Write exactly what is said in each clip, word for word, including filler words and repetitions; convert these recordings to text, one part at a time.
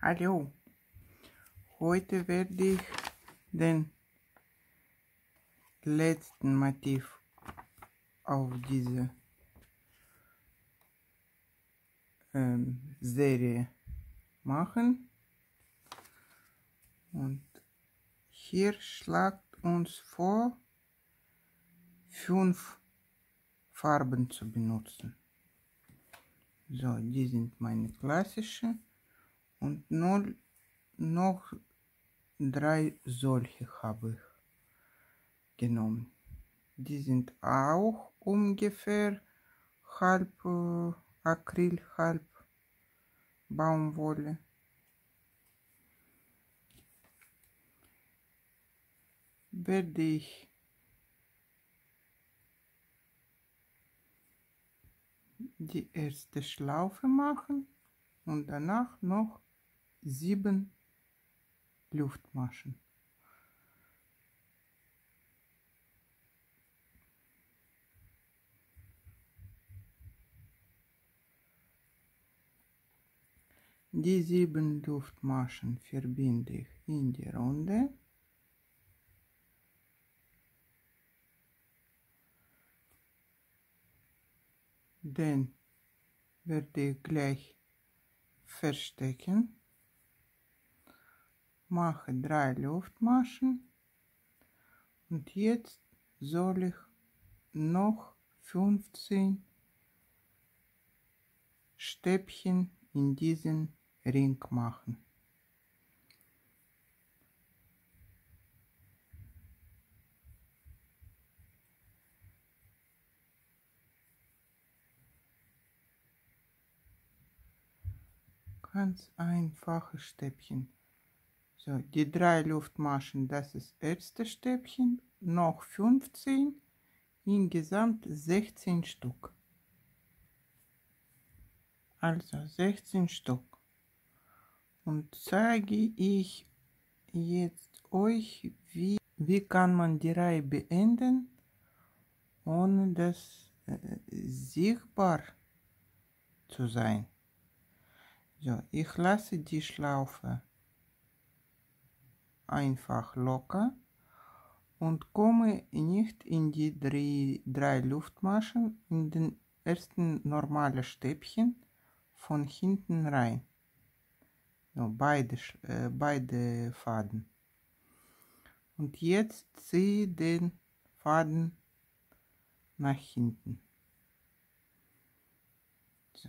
Hallo, heute werde ich den letzten Motiv auf diese ähm, Serie machen und hier schlägt uns vor, fünf Farben zu benutzen. So, die sind meine klassischen und null, noch drei solche habe ich genommen. Die sind auch ungefähr halb äh, Acryl, halb Baumwolle. Werde ich die erste Schlaufe machen und danach noch sieben Luftmaschen. Die sieben Luftmaschen verbinde ich in die Runde. Den werde ich gleich verstecken. Mache drei Luftmaschen und jetzt soll ich noch fünfzehn Stäbchen in diesen Ring machen. Ganz einfache Stäbchen. So, die drei Luftmaschen, das ist das erste Stäbchen, noch fünfzehn, insgesamt sechzehn Stück. Also sechzehn Stück. Und zeige ich jetzt euch, wie, wie kann man die Reihe beenden, ohne das äh, sichtbar zu sein. So, ich lasse die Schlaufe einfach locker und komme nicht in die drei, drei Luftmaschen, in den ersten normalen Stäbchen von hinten rein. So, beide, äh, beide Faden. Und jetzt ziehe den Faden nach hinten. So.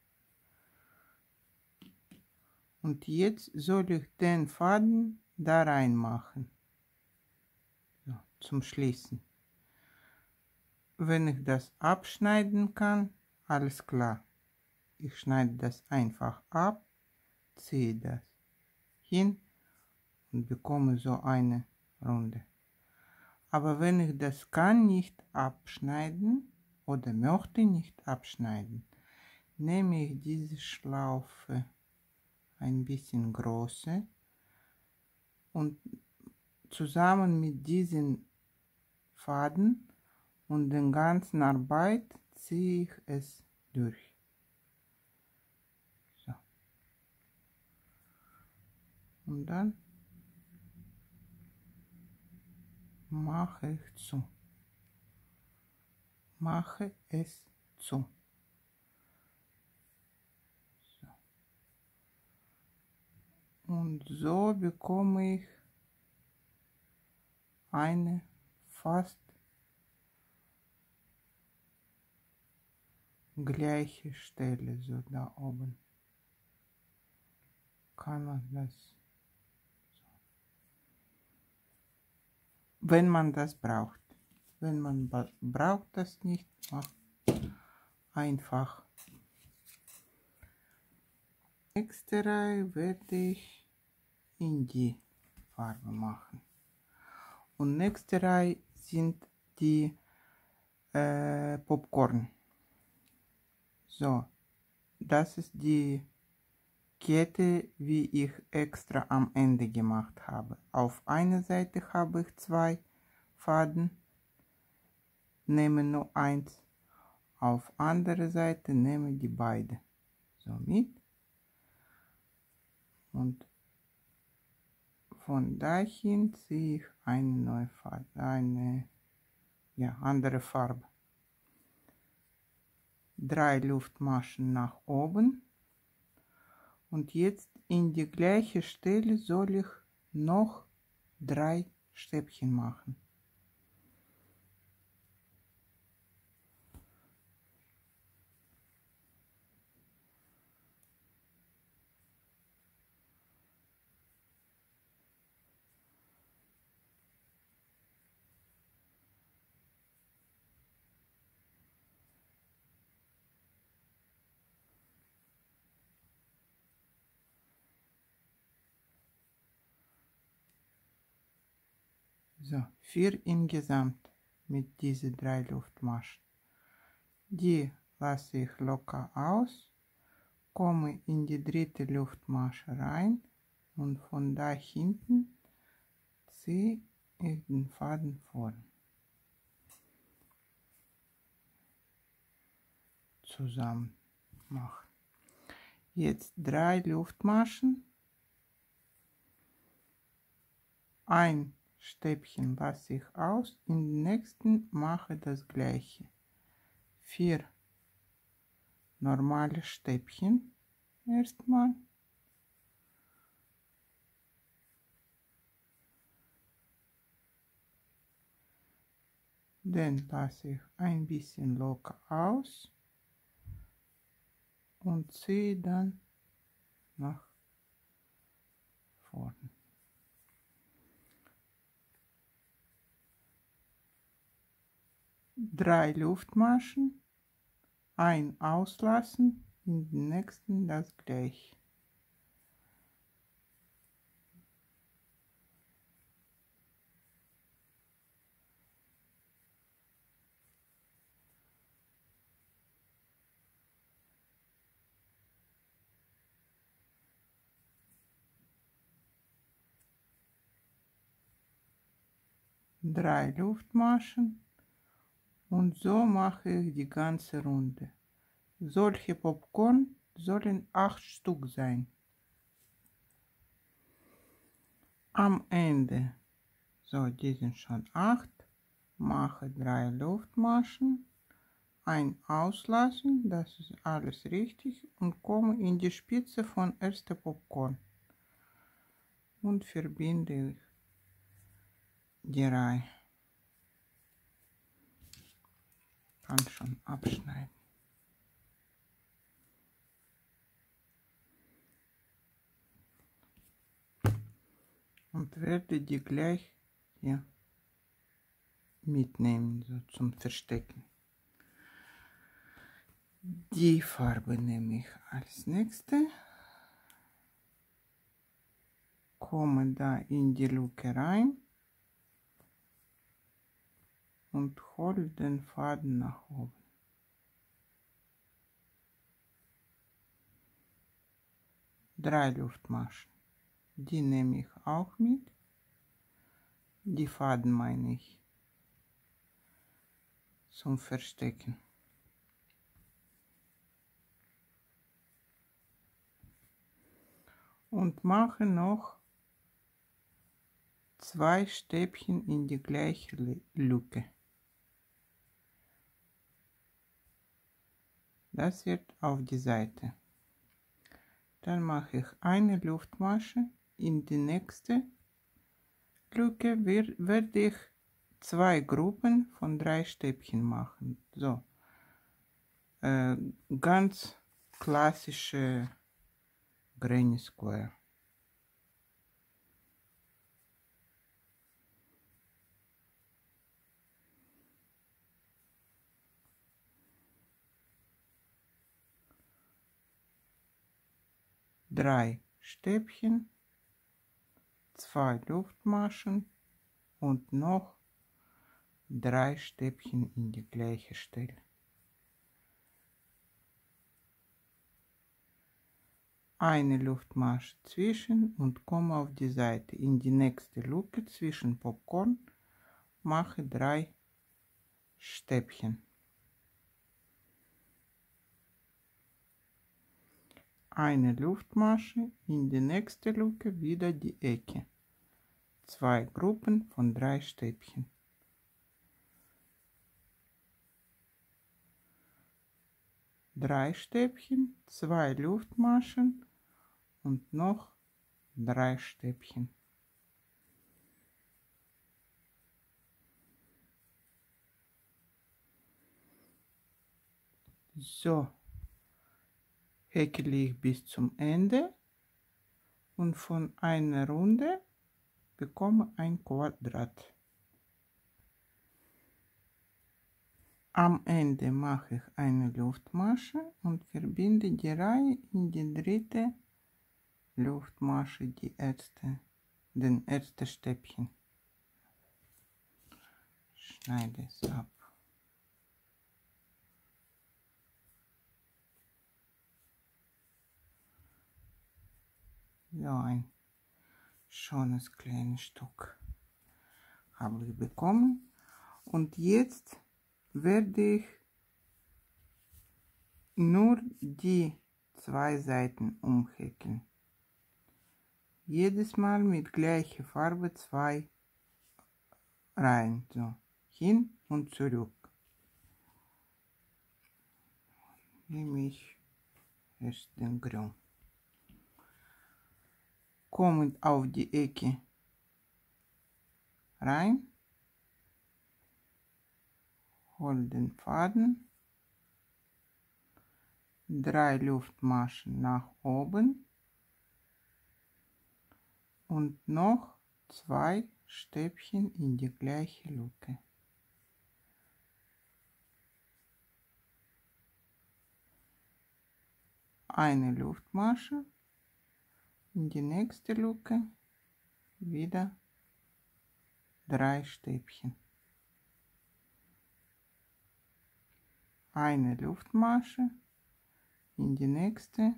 Und jetzt soll ich den Faden da rein machen. So, zum Schließen. Wenn ich das abschneiden kann, alles klar. Ich schneide das einfach ab, ziehe das hin und bekomme so eine Runde. Aber wenn ich das kann nicht abschneiden oder möchte nicht abschneiden, nehme ich diese Schlaufe ein bisschen größer und zusammen mit diesen Faden und den ganzen Arbeit ziehe ich es durch. So. Und dann mache ich zu. Mache es zu. So. Und so bekomme ich eine fast gleiche Stelle, so da oben. Kann man das, so. Wenn man das braucht. Wenn man braucht das nicht, macht einfach. Nächste Reihe werde ich in die Farbe machen. Und nächste Reihe sind die äh, Popcorn. So, das ist die Kette, wie ich extra am Ende gemacht habe. Auf einer Seite habe ich zwei Faden, nehme nur eins. Auf andere Seite nehme die beide. So mit. und von dahin ziehe ich eine neue Farbe, eine ja, andere Farbe. Drei Luftmaschen nach oben und jetzt in die gleiche Stelle soll ich noch drei Stäbchen machen. So, vier insgesamt mit diesen drei Luftmaschen. Die lasse ich locker aus, komme in die dritte Luftmasche rein und von da hinten ziehe ich den Faden vor. Zusammen machen. Jetzt drei Luftmaschen, ein Stäbchen lasse ich aus, in den nächsten mache das gleiche. Vier normale Stäbchen erstmal. Dann lasse ich ein bisschen locker aus und ziehe dann nach vorne. Drei Luftmaschen, ein auslassen, in den nächsten das gleiche. Drei Luftmaschen und so mache ich die ganze Runde. Solche Popcorn sollen acht Stück sein. Am Ende, so die sind schon acht, mache drei Luftmaschen, ein auslassen, das ist alles richtig, und komme in die Spitze von erster Popcorn und verbinde ich die Reihe. Kann schon abschneiden. Und werde die gleich hier mitnehmen, so zum Verstecken. Die Farbe nehme ich als nächste. Komme da in die Lücke rein und hole den Faden nach oben. Drei Luftmaschen. Die nehme ich auch mit. Die Faden meine ich zum Verstecken. Und mache noch zwei Stäbchen in die gleiche Lücke. Das wird auf die Seite. Dann mache ich eine Luftmasche, in die nächste Lücke werde ich zwei Gruppen von drei Stäbchen machen. So, äh, ganz klassische Granny Square. Drei Stäbchen, zwei Luftmaschen und noch drei Stäbchen in die gleiche Stelle. Eine Luftmasche zwischen und komme auf die Seite. In die nächste Lücke zwischen Popcorn mache drei Stäbchen. eine Luftmasche, in die nächste Luke wieder die Ecke. Zwei Gruppen von drei Stäbchen. Drei Stäbchen, zwei Luftmaschen und noch drei Stäbchen. So, häkle ich bis zum Ende und von einer Runde bekomme ein Quadrat. Am Ende mache ich eine Luftmasche und verbinde die Reihe in die dritte Luftmasche, die erste, den ersten Stäbchen. Schneide es ab. So ein schönes kleines Stück habe ich bekommen. Und jetzt werde ich nur die zwei Seiten umhäkeln. Jedes Mal mit gleicher Farbe zwei Reihen, so hin und zurück. Nehme ich erst den Grün. Kommt auf die Ecke rein, hol den Faden, drei Luftmaschen nach oben und noch zwei Stäbchen in die gleiche Luke. Eine Luftmasche, in die nächste Luke wieder drei Stäbchen. Eine Luftmasche, in die nächste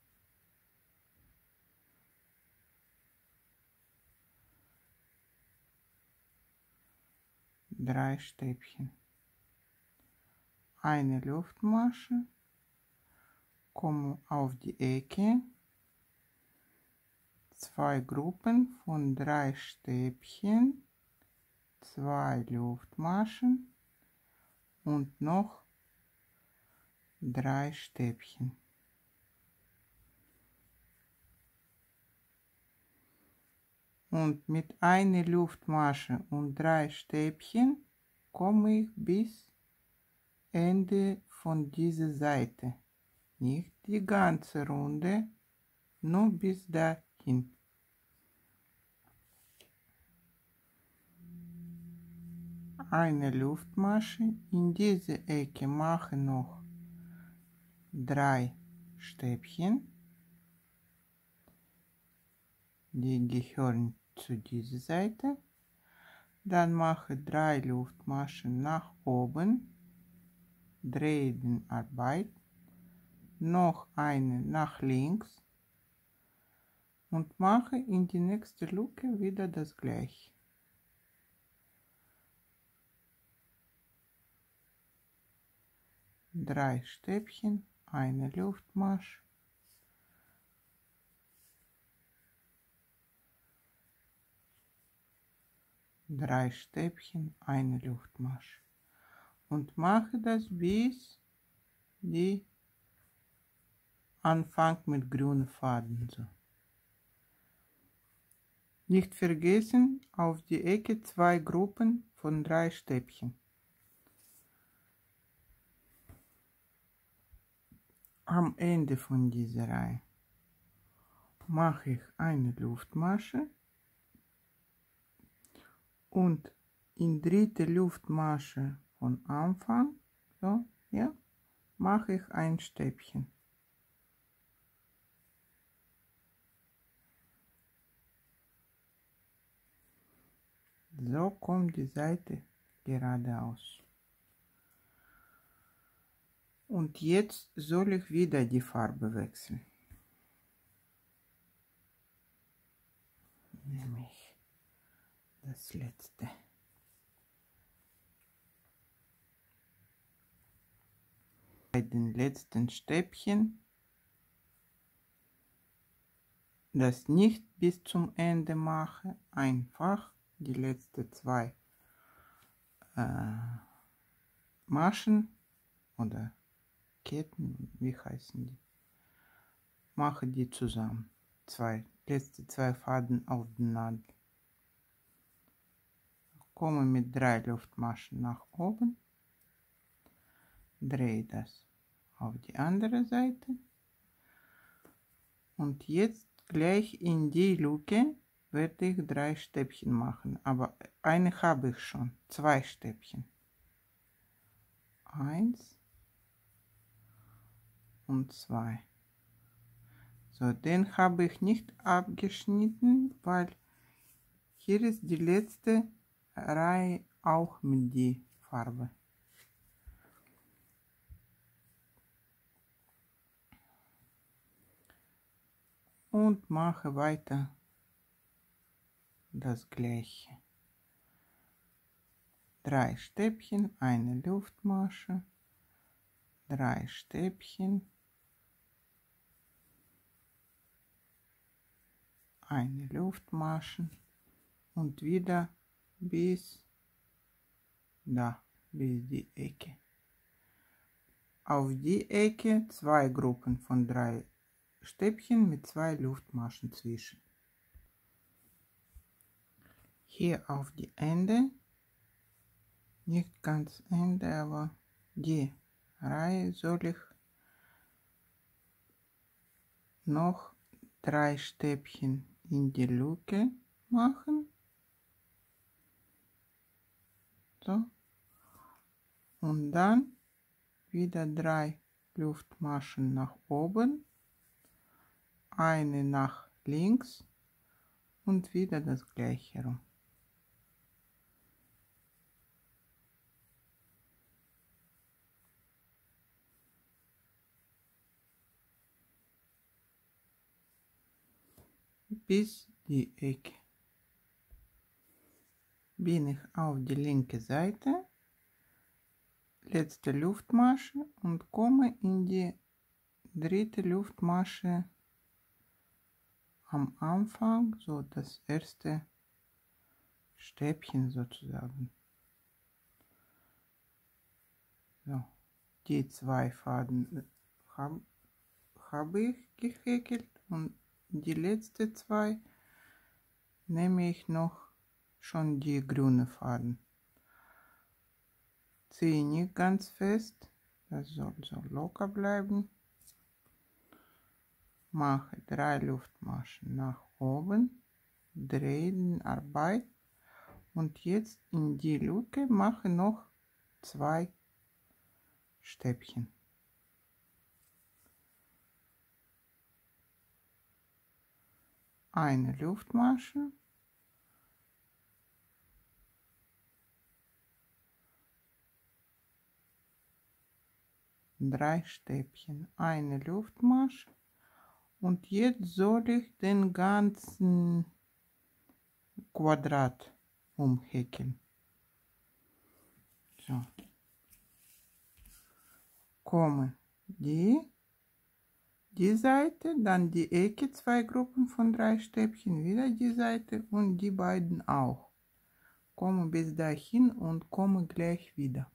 drei Stäbchen. Eine Luftmasche, komme auf die Ecke, zwei Gruppen von drei Stäbchen, zwei Luftmaschen und noch drei Stäbchen. Und mit einer Luftmasche und drei Stäbchen komme ich bis Ende von dieser Seite. Nicht die ganze Runde, nur bis dahin. Eine Luftmasche, in diese Ecke mache noch drei Stäbchen, die gehören zu dieser Seite. Dann mache drei Luftmaschen nach oben, drehe den Arbeit, noch eine nach links und mache in die nächste Luke wieder das gleiche. Drei Stäbchen, eine Luftmasche, drei Stäbchen, eine Luftmasche und mache das bis die Anfang mit grünen Faden. So. Nicht vergessen, auf die Ecke zwei Gruppen von drei Stäbchen. Am Ende von dieser Reihe mache ich eine Luftmasche und in dritte Luftmasche von Anfang, so, ja, mache ich ein Stäbchen. So kommt die Seite geradeaus. Und jetzt soll ich wieder die Farbe wechseln. Nehme ich das letzte. Bei den letzten Stäbchen das nicht bis zum Ende mache, einfach die letzten zwei äh, Maschen oder Ketten, wie heißen die, mache die zusammen. Zwei, letzte zwei Faden auf den Nadel. Komme mit drei Luftmaschen nach oben, drehe das auf die andere Seite und jetzt gleich in die Lücke werde ich drei Stäbchen machen, aber eine habe ich schon, zwei Stäbchen. Eins und zwei. So, den habe ich nicht abgeschnitten, weil hier ist die letzte Reihe auch mit die Farbe. Und mache weiter das gleiche. Drei Stäbchen, eine Luftmasche, drei Stäbchen, eine Luftmasche und wieder bis da, bis die Ecke. Auf die Ecke zwei Gruppen von drei Stäbchen mit zwei Luftmaschen zwischen. Hier auf die Ende, nicht ganz Ende, aber die Reihe soll ich noch drei Stäbchen in die Lücke machen. So. Und dann wieder drei Luftmaschen nach oben, eine nach links und wieder das gleiche herum. Bis die Ecke. Bin ich auf die linke Seite, letzte Luftmasche und komme in die dritte Luftmasche am Anfang, so das erste Stäbchen sozusagen. So, die zwei Faden habe hab ich gehäkelt und die letzte zwei nehme ich noch schon die grüne Faden. Ziehe nicht ganz fest, das soll so locker bleiben. Mache drei Luftmaschen nach oben, drehe die Arbeit und jetzt in die Lücke mache noch zwei Stäbchen. Eine Luftmasche, drei Stäbchen, eine Luftmasche und jetzt soll ich den ganzen Quadrat umhäkeln. So. Komme die, die Seite, dann die Ecke, zwei Gruppen von drei Stäbchen, wieder die Seite und die beiden auch. Komme bis dahin und komme gleich wieder.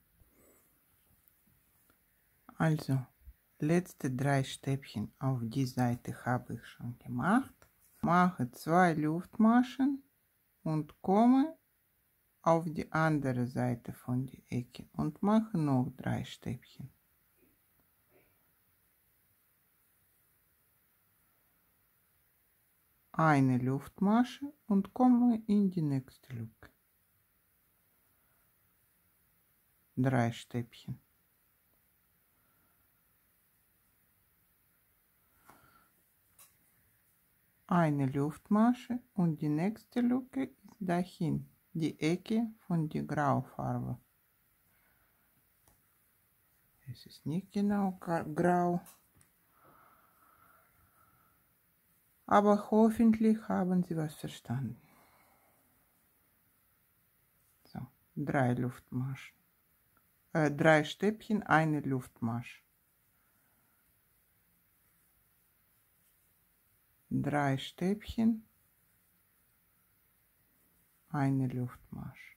Also, letzte drei Stäbchen auf die Seite habe ich schon gemacht. Mache zwei Luftmaschen und komme auf die andere Seite von der Ecke und mache noch drei Stäbchen. Eine Luftmasche und komme in die nächste Lücke. Drei Stäbchen. Eine Luftmasche und die nächste Lücke ist dahin, die Ecke von der Graufarbe. Es ist nicht genau grau, aber hoffentlich haben Sie was verstanden. So, drei Luftmaschen, äh, drei Stäbchen, eine Luftmasche. drei Stäbchen, eine Luftmasche.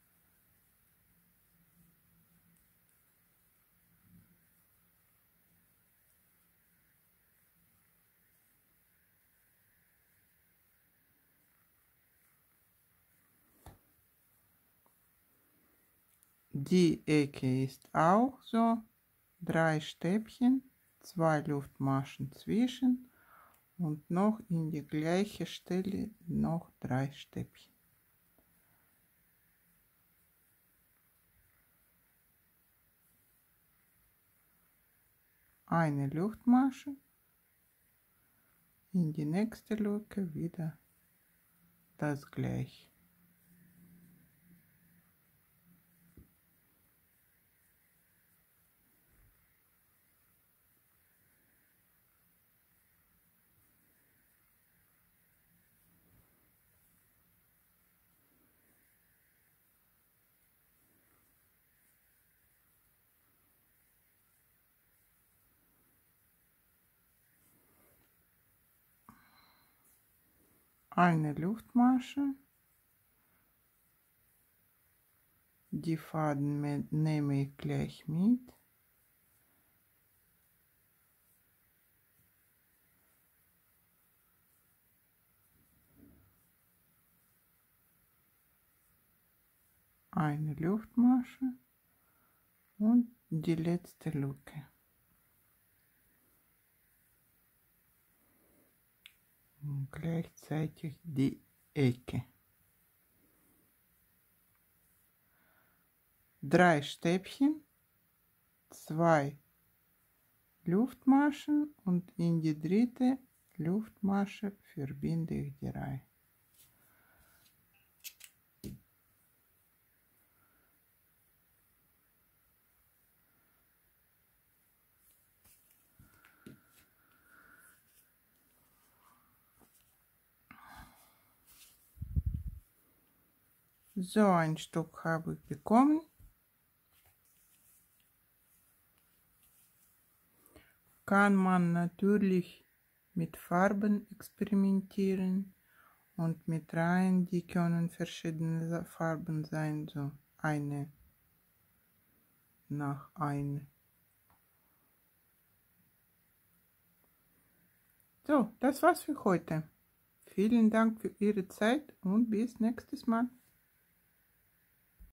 Die Ecke ist auch so, drei Stäbchen, zwei Luftmaschen zwischen und noch in die gleiche Stelle noch drei Stäbchen. Eine Luftmasche, in die nächste Lücke wieder das gleiche. Eine Luftmasche, die Faden mit, nehme ich gleich mit. Eine Luftmasche und die letzte Lücke. Und gleichzeitig die Ecke. Drei Stäbchen, zwei Luftmaschen und in die dritte Luftmasche verbinde ich die Reihe. So ein Stück habe ich bekommen. Kann man natürlich mit Farben experimentieren und mit Reihen, die können verschiedene Farben sein, so eine nach eine. So, das war's für heute. Vielen Dank für Ihre Zeit und bis nächstes Mal.